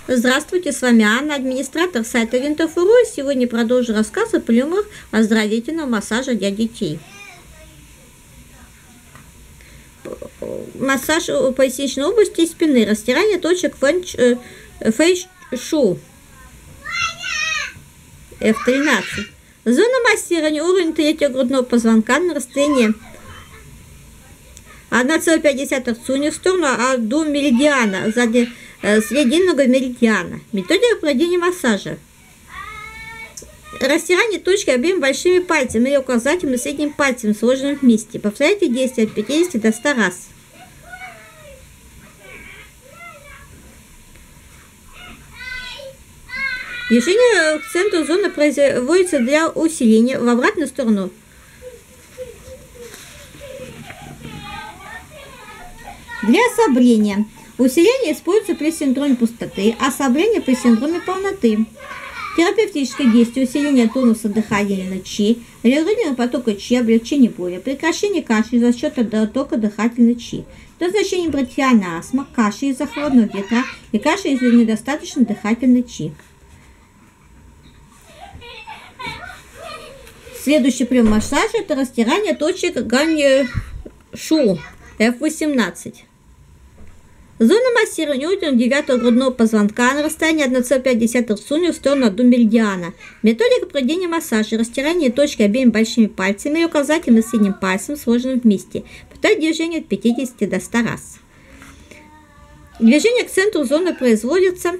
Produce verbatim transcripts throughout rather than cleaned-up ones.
Здравствуйте, с вами Анна, администратор сайта Винтер.ру. Сегодня продолжу рассказ о приемах оздоровительного массажа для детей. Массаж поясничной области и спины, растирание точек фэй-шоу эф тринадцать. Зона массирования, уровень третьего грудного позвонка на расстоянии одна целая пять десятых цуни в сторону от до меридиана, сзади срединного меридиана. Методика проведения массажа. Растирание точки обеими большими пальцами или указательным и средним пальцем, сложенным вместе. Повторяйте действие от пятидесяти до ста раз. Движение к центру зоны производится для усиления в обратную сторону. Для ослабления. Усиление используется при синдроме пустоты, ослабление при синдроме полноты. Терапевтическое действие усиления тонуса дыхательной чи, регулирование потока чи, облегчение боли, прекращение кашля за счет оттока дыхательной чи, назначение бронхиальной астмы, кашля из-за холодного ветра и кашля из-за недостаточной дыхательной чи. Следующий прием массажа – это растирание точек ганьшоу эф восемнадцать. Зона массирования уровня девятого грудного позвонка на расстоянии одна целая пять десятых цуни в сторону от меридиана. Методика проведения массажа. Растирание точки обеими большими пальцами или указательным и средним пальцем, сложенным вместе. Повторяйте движение от пятидесяти до ста раз. Движение к центру зоны производится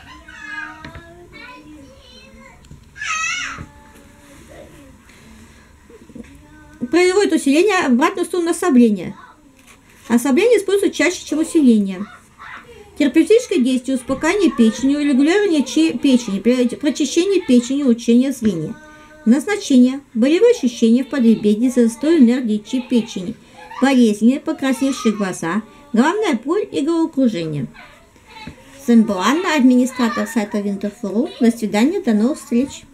производит усиление, обратную сторону ослабления. Ослабление используется чаще, чем усиление. Терапевтическое действие, успокаивание печени, регулирование печени, прочищение печени, улучшение зрения. Назначение. Болевые ощущения в подреберье из-за застоя энергии чи печени. Болезненные, покрасневшие глаза, головная боль и головокружение. С вами была Анна, администратор сайта Винтер.ру. До свидания, до новых встреч.